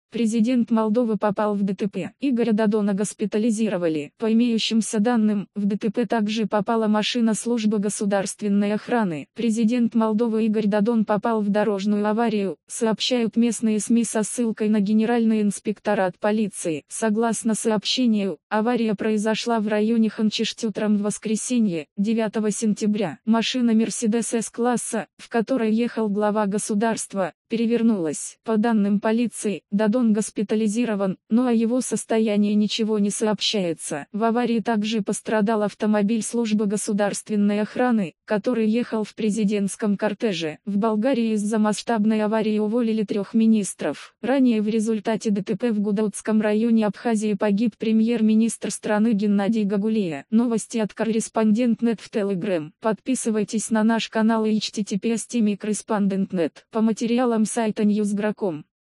Президент Молдовы попал в ДТП. Игоря Додона госпитализировали. По имеющимся данным, в ДТП также попала машина службы государственной охраны. Президент Молдовы Игорь Додон попал в дорожную аварию, сообщают местные СМИ со ссылкой на Генеральный инспекторат полиции. Согласно сообщению, авария произошла в районе Ханчишти утром в воскресенье, 9 сентября. Машина Mercedes S-класса, в которой ехал глава государства, перевернулась. По данным полиции, Додон госпитализирован, но о его состоянии ничего не сообщается. В аварии также пострадал автомобиль службы государственной охраны, который ехал в президентском кортеже. В Болгарии из-за масштабной аварии уволили 3 министров. Ранее в результате ДТП в Гудаутском районе Абхазии погиб премьер-министр страны Геннадий Гагулия. Новости от Корреспондент.нет в Telegram. Подписывайтесь на наш канал и https://correspondent.net. По материалам сайта Newsgro.com.